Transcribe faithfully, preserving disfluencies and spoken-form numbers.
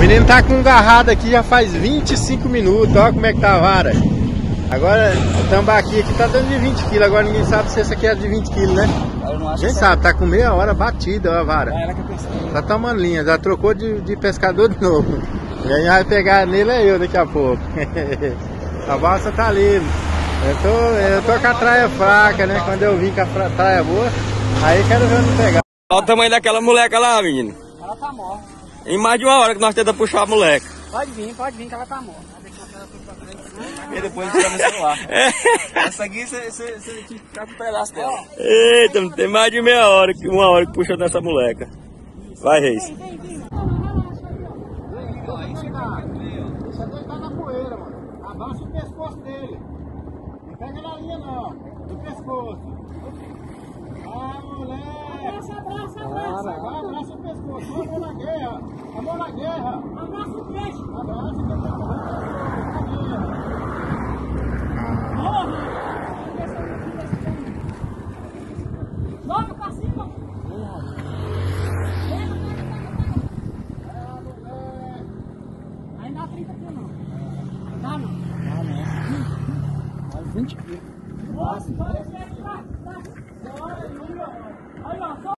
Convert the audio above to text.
menino tá com um garrado aqui já faz vinte e cinco minutos, olha como é que tá a vara. Agora o tambaqui aqui tá dando de vinte quilos, agora ninguém sabe se esse aqui é de vinte quilos, né? Quem sabe, tá com meia hora batida ó, a vara. Tá tomando linha, já trocou de, de pescador de novo. E aí vai pegar nele é eu daqui a pouco. A balsa tá livre. Eu tô, eu tô com a traia fraca, né? Quando eu vi com a traia boa, aí quero ver onde pegar. Olha o tamanho daquela moleca lá, menino. Ela tá morta. Em mais de uma hora que nós tentamos puxar a moleca. Pode vir, pode vir que ela tá morta. E depois fica no celular. Essa aqui você tinha que ficar com um pedaço dela. Eita, tem mais de meia hora, uma hora que puxou dessa moleca. Vai, Reis. Esse dois tá na poeira, mano. Abaixa o pescoço dele. Não pega na linha não. Do pescoço. Ah, moleque. Abraça, abraça, abraça. Vai, abraça o pescoço. A mão na guerra. A mão na guerra. Abraça o peixe. Abraça o peixe. Joga pra cima. Aí não dá trinta quilos não. Dá não. Dá não. vinte quilos. Nossa,